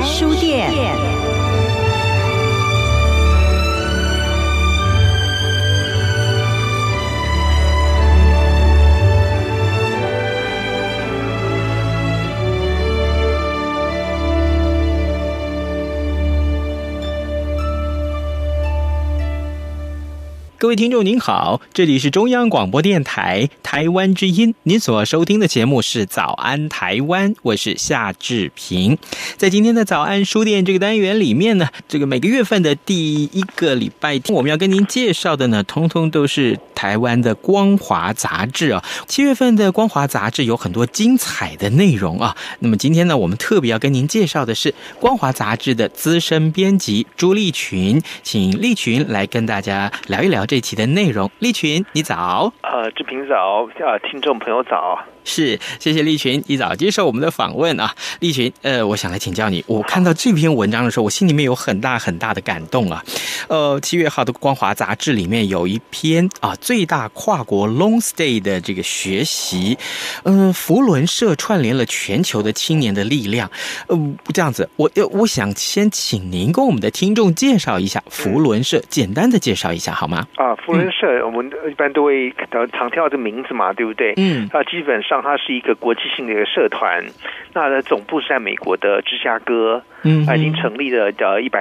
书店。 各位听众您好，这里是中央广播电台台湾之音，您所收听的节目是早安台湾，我是夏志平。在今天的早安书店这个单元里面呢，这个每个月份的第一个礼拜天，我们要跟您介绍的呢，通通都是台湾的光华杂志啊。7月份的光华杂志有很多精彩的内容啊。那么今天呢，我们特别要跟您介绍的是光华杂志的资深编辑朱立群，请立群来跟大家聊一聊这期的内容。立群，你早。 志平早，听众朋友早。 是，谢谢立群一早接受我们的访问啊。立群，我想来请教你，我看到这篇文章的时候，我心里面有很大很大的感动啊。7月号的光华杂志里面有一篇啊，最大跨国 long stay 的这个学习，扶轮社串联了全球的青年的力量。这样子，我想先请您跟我们的听众介绍一下扶轮社，简单的介绍一下好吗？ 扶轮社我们一般都会常听到这名字嘛，对不对？基本上它是一个国际性的一个社团，那总部是在美国的芝加哥，已经成立了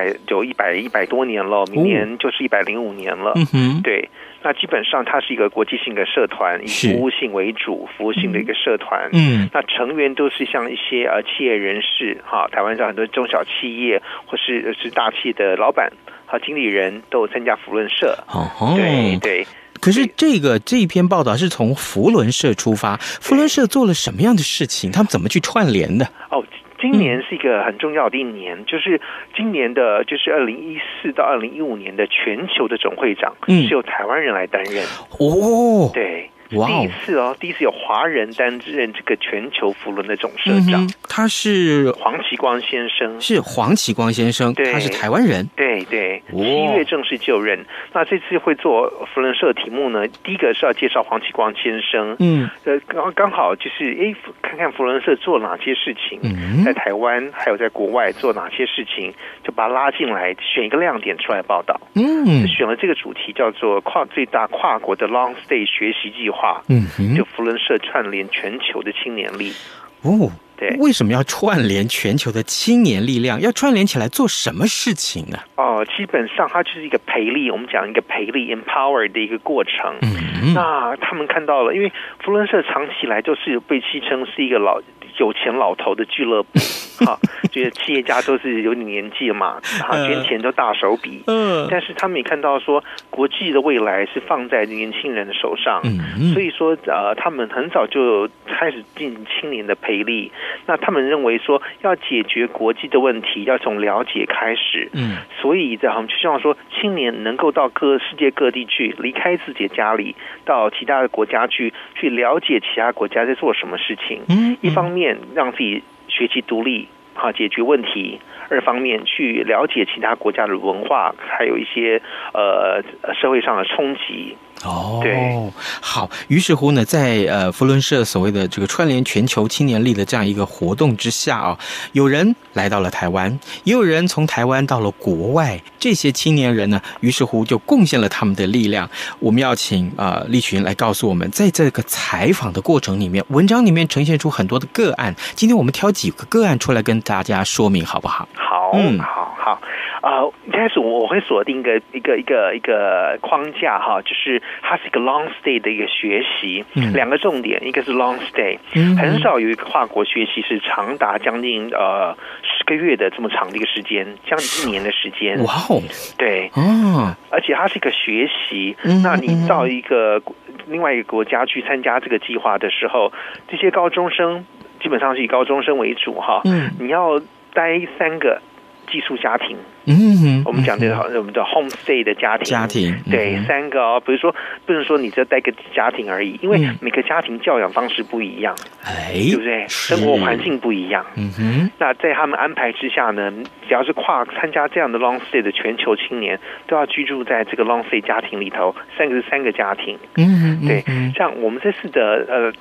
100多年了，明年就是105年了。对，那基本上它是一个国际性的社团，以服务性为主，服务性的一个社团。那成员都是像一些企业人士哈，台湾上很多中小企业或是大企业的老板和经理人都有参加扶轮社。对。 可是这一篇报道是从扶轮社出发，扶轮社做了什么样的事情？他们怎么去串联的？ 今年是一个很重要的一年，就是今年的就是2014到2015年的全球的总会长是由台湾人来担任。对。第一次有华人担任这个全球扶轮的总社长， 他是黄奇光先生。 他是台湾人。对 ，7月正式就任。那这次会做扶轮社的题目呢，第一个是要介绍黄奇光先生。刚好就是看看扶轮社做哪些事情，在台湾还有在国外做哪些事情，就把他拉进来，选一个亮点出来报道。选了这个主题叫做最大跨国的 Long Stay 学习计划。就扶轮社串联全球的青年力。对， 为什么要串联全球的青年力量？要串联起来做什么事情呢？ 基本上它就是一个培力，我们讲一个培力 empower 的一个过程。那他们看到了，因为扶轮社长期以来就是被戏称是一个有钱老头的俱乐部。觉得企业家都是有点年纪了嘛，捐钱都大手笔。但是他们也看到说，国际的未来是放在年轻人的手上。所以说他们很早就开始进行青年的培力。那他们认为说，要解决国际的问题，要从了解开始。所以我们就希望说，青年能够到世界各地去，离开自己的家里，到其他的国家去了解其他国家在做什么事情。一方面让自己学习独立，解决问题；二方面去了解其他国家的文化，还有一些社会上的冲击。对， 好。于是乎呢，在扶轮社所谓的这个串联全球青年力的这样一个活动之下啊，有人来到了台湾，也有人从台湾到了国外。这些青年人呢，于是乎就贡献了他们的力量。我们要请立群来告诉我们，在这个采访的过程里面，文章里面呈现出很多的个案。今天我们挑几个个案出来跟大家说明，好不好？ 好。一开始我会锁定一个框架哈，就是它是一个 long stay 的一个学习。两个重点，一个是 long stay，很少有一个跨国学习是长达将近10个月的这么长的一个时间，将近1年的时间。对，而且它是一个学习。那你到另外一个国家去参加这个计划的时候，这些高中生基本上是以高中生为主哈。你要待3个寄宿家庭。我们讲的我们的 homestay 的家庭，对，3个比如说不能说你只带个家庭而已，因为每个家庭教养方式不一样，对不对？生活环境不一样。那在他们安排之下呢，只要是参加这样的 long stay 的全球青年，都要居住在这个 long stay 家庭里头，3个家庭。对，像我们这次的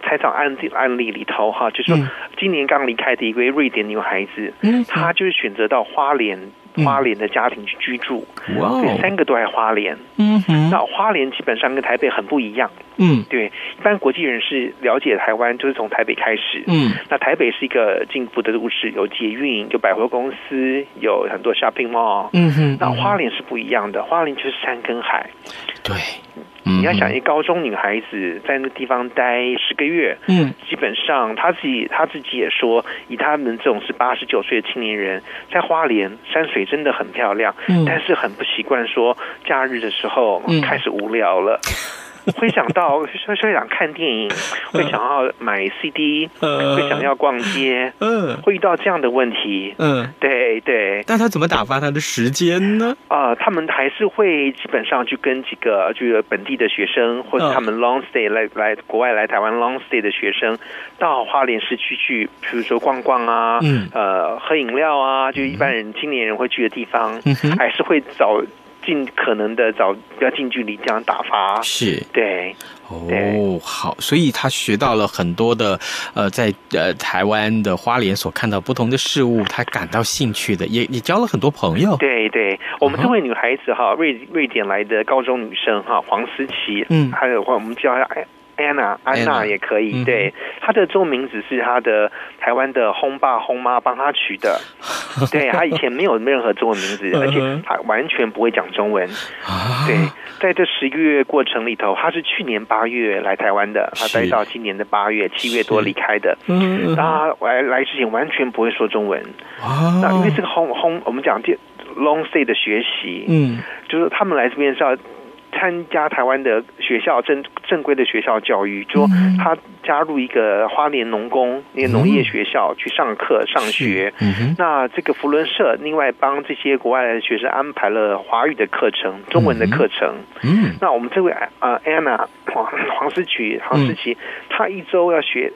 采访案例里头哈，就是说今年刚离开的一位瑞典女孩子，她就是选择到花莲的家庭去居住，对，3个都在花莲。那花莲基本上跟台北很不一样。对，一般国际人士了解台湾就是从台北开始。那台北是一个进步的都市，有捷运，有百货公司，有很多 shopping mall。那花莲是不一样的，花莲就是山跟海。 对。 你要想一高中女孩子在那地方待10个月，基本上她自己也说，以他们这种是80、90岁的青年人，在花莲山水真的很漂亮，但是很不习惯说假日的时候开始无聊了。会想到会想看电影，会想要买 CD，会想要逛街，会遇到这样的问题。对对。 但他怎么打发他的时间呢？ 他们还是会基本上去跟几个就是本地的学生，或者他们 long stay 来国外来台湾 long stay 的学生，到花莲市区去，比如说逛逛啊，喝饮料啊，就一般人青年人会去的地方，还是会尽可能的找比较近距离这样打发。是，对。 好，所以他学到了很多的在台湾的花莲所看到不同的事物，他感到兴趣的，也交了很多朋友。 对对，我们这位女孩子哈，瑞典来的高中女生哈，黄思琪，还有我们叫她安娜也可以。对，她的中文名字是她的台湾的轰爸轰妈帮她取的。对，她以前没有任何中文名字，而且她完全不会讲中文。对，在这10个月过程里头，她是去年8月来台湾的，她待到今年的8月7月多离开的。那来之前完全不会说中文。那因为这个我们讲 long stay 的学习，就是他们来这边是要参加台湾的学校正规的学校教育，就说他加入一个花莲农工那个农业学校去上课上学。那这个扶轮社另外帮这些国外的学生安排了华语的课程、中文的课程。那我们这位Anna 黄思琪，她一周要学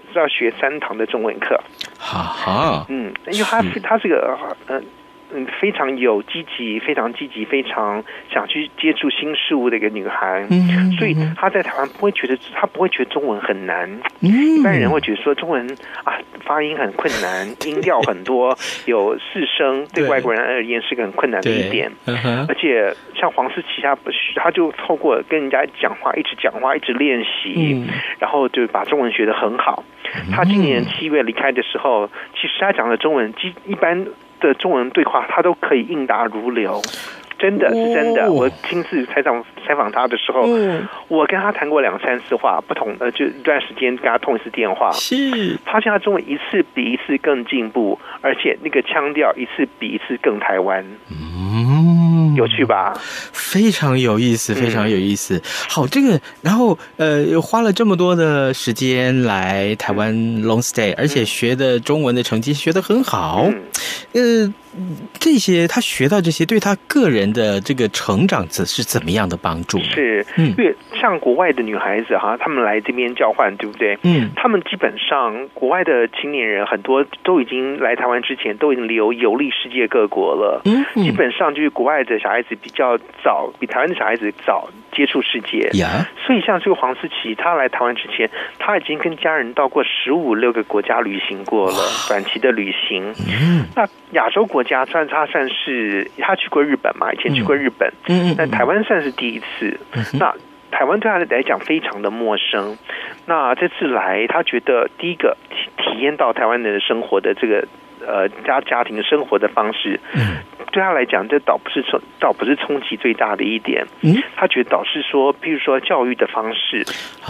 3堂的中文课。因为她这个非常非常积极，非常想去接触新事物的一个女孩。所以她在台湾不会觉得中文很难。一般人会觉得说中文发音很困难，音调很多，有4声，对外国人而言是个很困难的一点。而且像黄思琪，她就透过跟人家讲话，一直练习，然后就把中文学得很好。她今年7月离开的时候，其实她讲的中文一般的中文对话，他都可以应答如流，真的是真的。我亲自采访他的时候，我跟他谈过2、3次话，不同就一段时间跟他通一次电话，发现他中文一次比一次更进步，而且那个腔调一次比一次更台湾。有趣吧？ 非常有意思，非常有意思。好，这个然后花了这么多的时间来台湾 long stay， 而且学的中文的成绩学得很好。这些他学到这些，对他个人的这个成长是怎么样的帮助呢？是， 因为像国外的女孩子哈，她们来这边交换，对不对？她们基本上国外的青年人很多都已经来台湾之前都已经游历世界各国了。基本上就是国外的小孩子比较早，比台湾的小孩子早接触世界。所以像这个黄思琪，她来台湾之前，她已经跟家人到过15、16个国家旅行过了，短期的旅行。那亚洲国家他算是他去过日本嘛，以前去过日本，但台湾算是第一次。那台湾对他来讲非常的陌生。那这次来，他觉得第一个体验到台湾人的生活的这个家庭生活的方式，对他来讲，这倒不是冲击最大的一点。他觉得倒是说，譬如说教育的方式，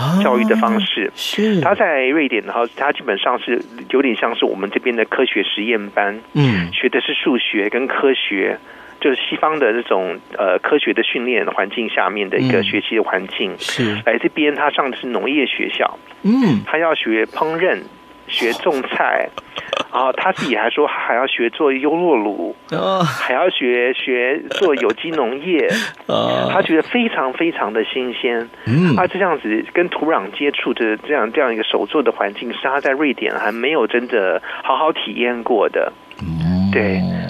他在瑞典的话，他基本上是有点像是我们这边的科学实验班，学的是数学跟科学。就是西方的这种科学的训练环境下面的一个学习的环境。来这边他上的是农业学校，他要学烹饪，学种菜，然后他自己还说还要学做优酪乳，还要学做有机农业。他觉得非常非常的新鲜。这样子跟土壤接触的这样一个手作的环境，是他在瑞典还没有真的好好体验过的。对。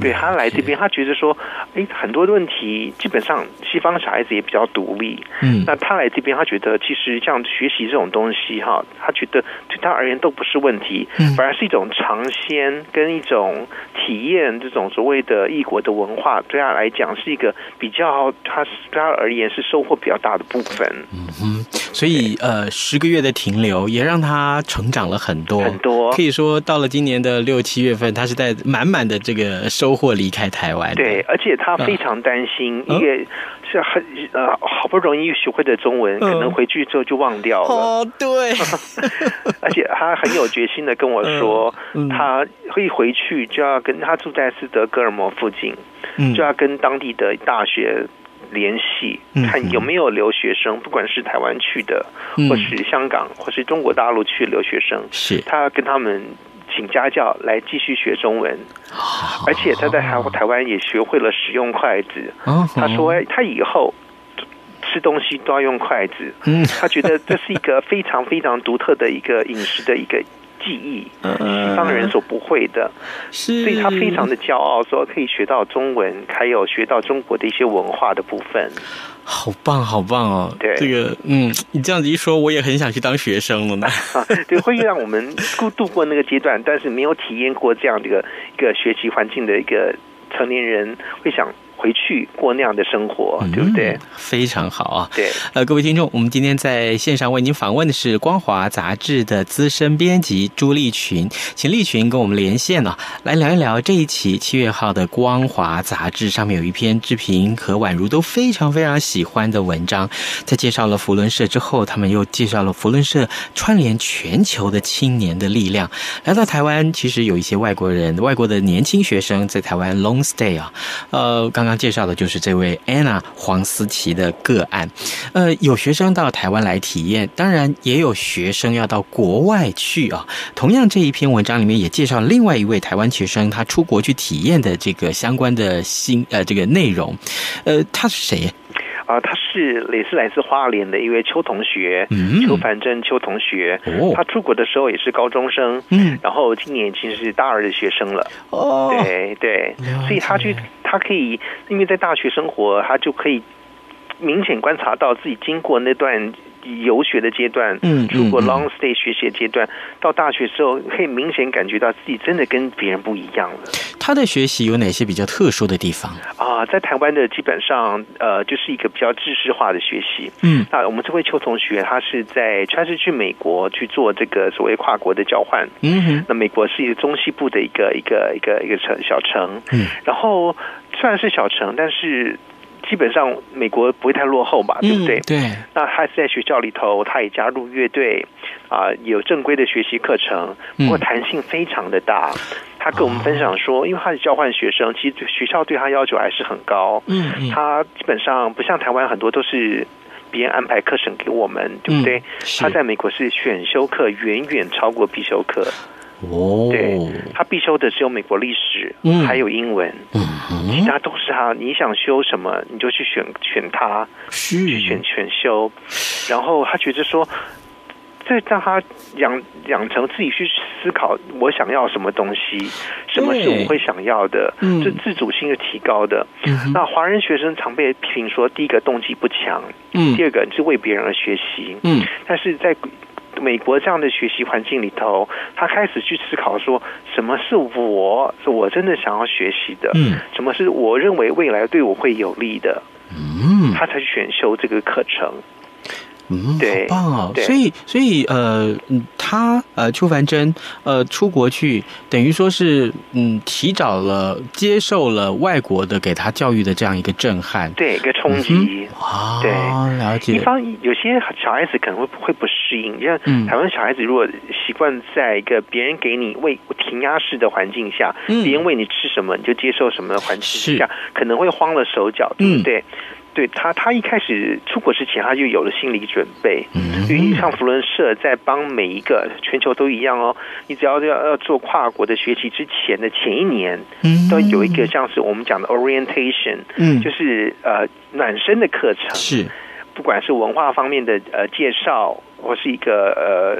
对，他来这边，他觉得说，很多的问题基本上西方小孩子也比较独立，那他来这边，他觉得其实像学习这种东西哈，他觉得对他而言都不是问题，反而是一种尝鲜跟一种体验这种所谓的异国的文化，对他来讲是一个比较，对他而言是收获比较大的部分。 所以10个月的停留也让他成长了很多，可以说到了今年的6、7月份，他是带满满的这个收获离开台湾。 对，而且他非常担心，因为是好不容易学会的中文，可能回去之后就忘掉了。对，而且他很有决心的跟我说，他会回去就要跟他住在斯德哥尔摩附近，就要跟当地的大学联系，看有没有留学生，不管是台湾去的，或是香港，或是中国大陆去的留学生，他跟他们请家教来继续学中文，而且他在台湾也学会了使用筷子。他说他以后吃东西都要用筷子，他觉得这是一个非常非常独特的一个饮食的一个记忆，西方人所不会的，所以他非常的骄傲，说可以学到中文，还有学到中国的一些文化的部分。 好棒，好棒哦！对，这个你这样子一说，我也很想去当学生了呢。 对，会让我们度过那个阶段，但是没有体验过这样的一个学习环境的一个成年人，会想回去过那样的生活，对不对？ 非常好啊！ 对， 各位听众，我们今天在线上为您访问的是光华杂志的资深编辑朱立群，请立群跟我们连线啊，来聊一聊这一期7月号的光华杂志上面有一篇志平和宛如都非常非常喜欢的文章，在介绍了扶轮社之后，他们又介绍了扶轮社串联全球的青年的力量。来到台湾，其实有一些外国的年轻学生在台湾 long stay 啊，刚刚介绍的就是这位 Anna 黄思琪的个案。有学生到台湾来体验，当然也有学生要到国外去啊。同样这一篇文章里面也介绍了另外一位台湾学生他出国去体验的这个相关的这个内容。他是谁？ 他也是来自花莲的一位邱同学，邱凡珍邱同学。他出国的时候也是高中生，然后今年已经是大2的学生了。对，所以他可以，因为在大学生活，他就可以明显观察到自己经过那段游学的阶段，出国 long stay 学习的阶段，到大学之后可以明显感觉到自己真的跟别人不一样了。 他的学习有哪些比较特殊的地方在台湾的基本上就是一个比较知识化的学习。那我们这位邱同学他是去美国去做这个所谓跨国的交换。那美国是一个中西部的一个小城。然后虽然是小城，但是基本上美国不会太落后吧，对不对？ 对。 那他在学校里头，他也加入乐队有正规的学习课程，不过弹性非常的大。他跟我们分享说，因为他是交换学生，其实学校对他要求还是很高。他基本上不像台湾很多都是别人安排课程给我们，对不对？他在美国是选修课远远超过必修课。对，他必修的只有美国历史，还有英文，其他都是他你想修什么你就去选它，去选修。然后他觉得说，这让他养成自己去思考我想要什么东西，什么是我会想要的，这自主性是提高的。那华人学生常被批评说，第一个动机不强，第二个是为别人而学习。但是在美国这样的学习环境里头，他开始去思考说，什么是我真的想要学习的，什么是我认为未来对我会有利的，他才去选修这个课程。对， 好棒哦！所以他邱凡珍出国去，等于说是提早了接受了外国的给他教育的这样一个震撼， 对，一个冲击。对， 了解。 一方有些小孩子可能会不适应，像台湾小孩子如果习惯在一个别人给你填鸭式的环境下，别人喂你吃什么你就接受什么的环境下，可能会慌了手脚，对不对？对，他一开始出国之前他就有了心理准备，因为像扶轮社在帮每一个全球都一样哦，你只要做跨国的学习之前的前一年，都有一个像是我们讲的 orientation，就是暖身的课程，是不管是文化方面的介绍，或是一个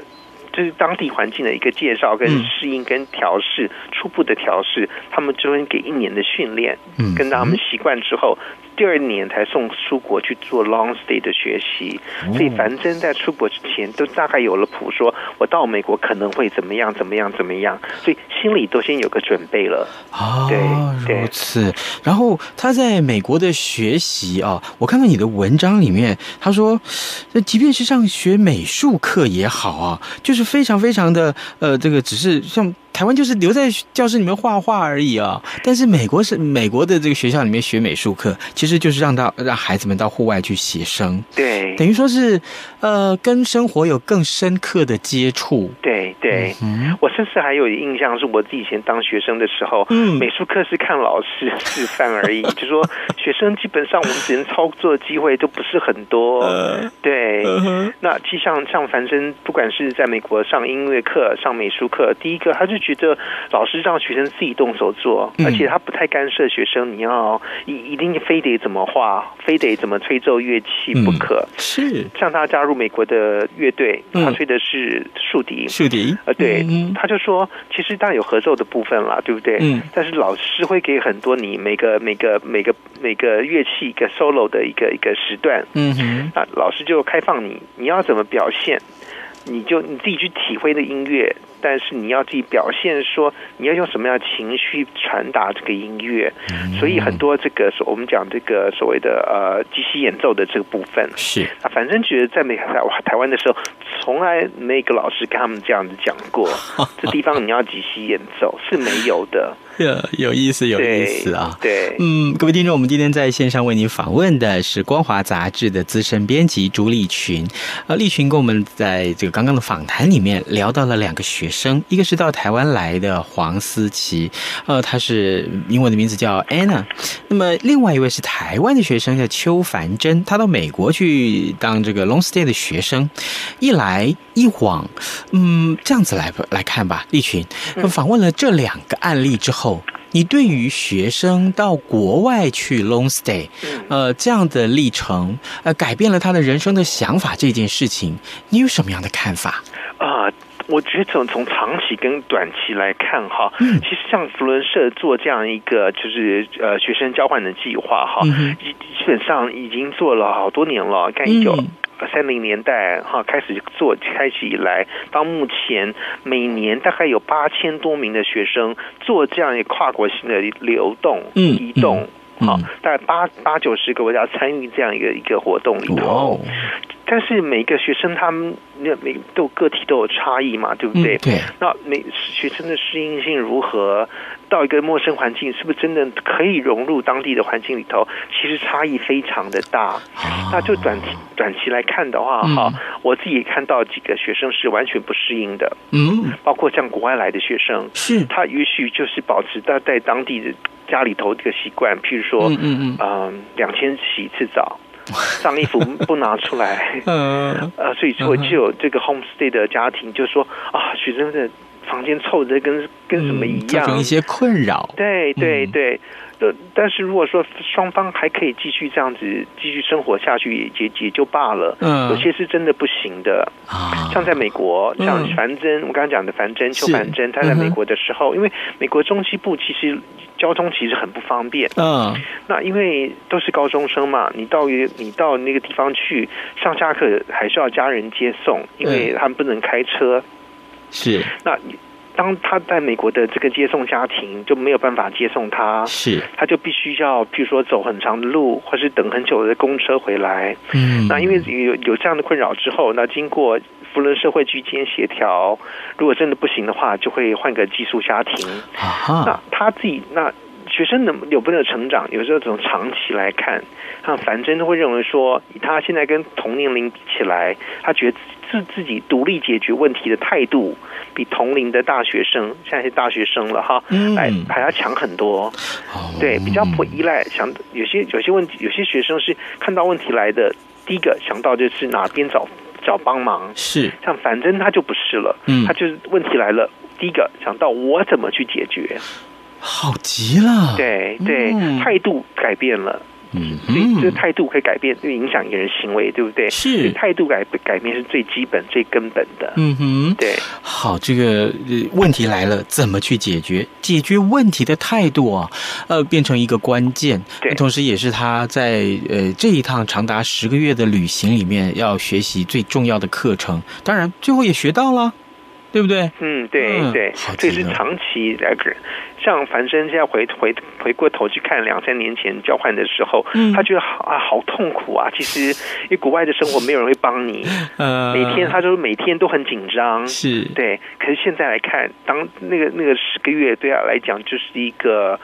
就是当地环境的一个介绍跟适应跟调试，初步的调试，他们就会给1年的训练，跟他们习惯之后，第2年才送出国去做 long stay 的学习。所以反正在出国之前都大概有了谱，说我到美国可能会怎么样怎么样怎么样，所以心里都先有个准备了。对， 如此。然后他在美国的学习啊，我看到你的文章里面，他说，即便是上学美术课也好啊，就是非常非常的这个只是像台湾就是留在教室里面画画而已啊，但是美国的这个学校里面学美术课，其实就是让孩子们到户外去写生， 对， 等于说是跟生活有更深刻的接触。 对，我甚至还有印象是我自己以前当学生的时候，美术课是看老师示范而已，就说学生基本上我们只能操作的机会都不是很多。对，那其实像反正不管是在美国上音乐课、上美术课，第一个他就觉得老师让学生自己动手做，而且他不太干涉学生，你要一定非得怎么画，非得怎么吹奏乐器不可。 是， 像他加入美国的乐队，他吹的是竖笛。对，他就说，其实当然有合奏的部分啦，对不对？但是老师会给很多你每个乐器一个 solo 的一个时段。那老师就开放你要怎么表现，你自己去体会的音乐，但是你要自己表现说你要用什么样的情绪传达这个音乐。所以很多这个我们讲这个所谓的即兴演奏的这个部分， 是反正觉得在台湾的时候，从来没有个老师跟他们这样子讲过，这地方你要即兴演奏是没有的。 有意思啊！ 对， 各位听众，我们今天在线上为您访问的是光华杂志的资深编辑朱立群。立群跟我们在这个刚刚的访谈里面聊到了2个学生，一个是到台湾来的黄思琪，他是英文的名字叫 Anna。那么另外一位是台湾的学生叫邱凡珍，他到美国去当这个 long stay 的学生。一来一往，这样子来看吧，立群，访问了这2个案例之后，你对于学生到国外去 long stay，这样的历程，改变了他的人生的想法这件事情，你有什么样的看法？ 我觉得从长期跟短期来看哈，其实像福伦社做这样一个就是学生交换的计划哈，基本上已经做了好多年了，看1930年代开始以来，到目前每年大概有8000多名的学生做这样一个跨国性的流动移动。大概80-90个国家参与这样一个活动里头。但是每个学生他们都个体都有差异嘛，对不对？ 对。那每学生的适应性如何？到一个陌生环境，是不是真的可以融入当地的环境里头？其实差异非常的大。那就短期来看的话，我自己也看到几个学生是完全不适应的。包括像国外来的学生，是他也许就是保持在当地的家里头这个习惯，譬如说，2天洗一次澡。脏衣服不拿出来，所以就有这个 homestay 的家庭就说学生的房间臭的跟什么一样， 造成一些困扰。 对。但是如果说双方还可以继续这样子继续生活下去，也就罢了。有些是真的不行的。像在美国，像樊真，我刚刚讲的邱凡珍，他在美国的时候，因为美国中西部其实交通其实很不方便。那因为都是高中生嘛，你到那个地方去上下课还是要家人接送，因为他们不能开车。 是。 那当他在美国的这个接送家庭就没有办法接送他，他就必须要譬如说走很长的路，或是等很久的公车回来。那因为有这样的困扰之后，那经过福伦社会居间协调，如果真的不行的话，就会换个寄宿家庭。那他自己学生有没有成长？有时候从长期来看，像樊真都会认为说，以他现在跟同年龄比起来，他觉得自己独立解决问题的态度，比同龄的大学生，现在是大学生了还要强很多。对，比较不依赖，有些问题，有些学生是看到问题来的，第一个想到就是哪边找帮忙。是，像樊真他就不是了，他就是问题来了，第一个想到我怎么去解决。 好极了。 对，态度改变了。 所以这个态度可以改变，会影响一个人行为，对不对？ 是， 态度改变是最基本、最根本的。对。 好，这个问题来了，怎么去解决？解决问题的态度啊，变成一个关键。 对， 同时也是他在这一趟长达10个月的旅行里面要学习最重要的课程。当然，最后也学到了。对不对？ 对，这是长期来个。像樊生现在回过头去看2-3年前交换的时候，他觉得好痛苦啊！其实因为国外的生活没有人会帮你，他说每天都很紧张， 是对。可是现在来看，当那个10个月对他来讲就是一个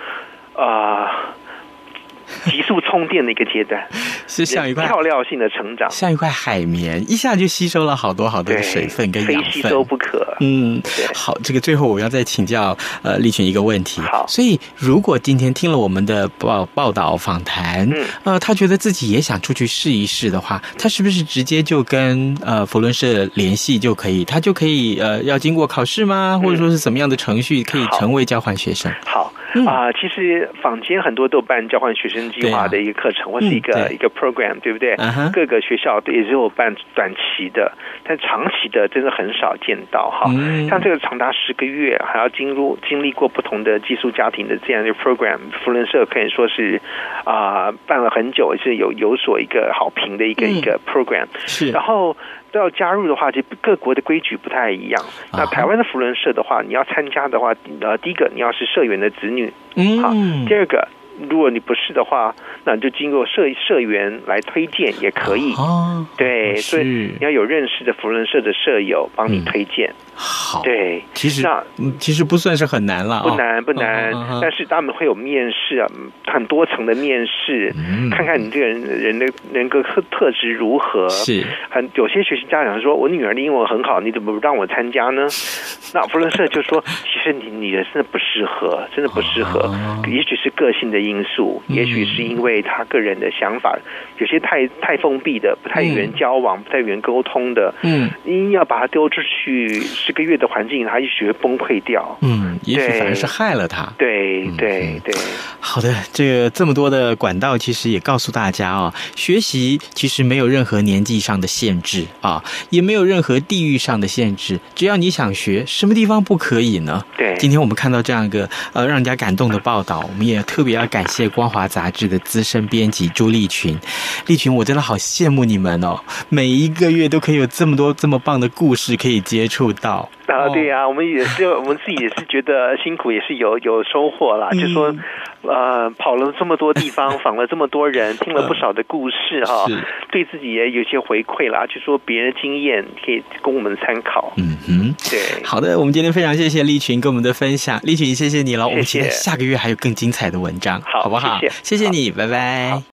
急速充电的一个阶段， 是像一块跳跃性的成长， 像一块海绵，一下就吸收了好多的水分跟养分， 非吸收不可。 好，这个最后我要再请教立群一个问题。 好， 所以如果今天听了我们的报道访谈，他觉得自己也想出去试一试的话，他是不是直接就跟扶轮社联系就可以？他就可以要经过考试吗？或者说是怎么样的程序可以成为交换学生？ 好。其实坊间很多都办交换学生计划的一个课程，或是一个 program， 对不对？各个学校也是有办短期的，但长期的真的很少见到哈。像这个长达10个月，还要经历过不同的寄宿家庭的这样的 program， 扶轮社可以说是办了很久，是有所一个好评的一个 program。 是，然后。都要加入的话，其实各国的规矩不太一样。那台湾的扶轮社的话，你要参加的话，第一个你要是社员的子女，好，第二个如果你不是的话，那你就经过社员来推荐也可以。对，所以你要有认识的扶轮社的社友帮你推荐。 好， 对， 其实不算是很难了， 不难，但是他们会有面试啊，很多层的面试，看看你这个人的人格特质如何。 是， 有些学习家长说，我女儿的英文很好，你怎么不让我参加呢？那扶轮社就说，其实你真的不适合，真的不适合，也许是个性的因素，也许是因为他个人的想法，有些太封闭的，不太与人交往，不太与人沟通的，硬要把他丢出去10个月的环境，他也许会崩溃掉。 也许反而是害了他。 对。 好的，这么多的管道，其实也告诉大家学习其实没有任何年纪上的限制也没有任何地域上的限制，只要你想学，什么地方不可以呢？ 对， 今天我们看到这样一个让人家感动的报道，我们也特别要感谢光华杂志的资深编辑朱立群。立群，我真的好羡慕你们每一个月都可以有这么多这么棒的故事可以接触到。 对啊，我们自己也是觉得辛苦，也是有收获啦。就说跑了这么多地方，访了这么多人，听了不少的故事对自己也有些回馈啦。就说别人的经验可以供我们参考。对。好的，我们今天非常谢谢立群跟我们的分享，立群谢谢你了。我们期待下个月还有更精彩的文章，好不好？ 谢谢你，拜拜。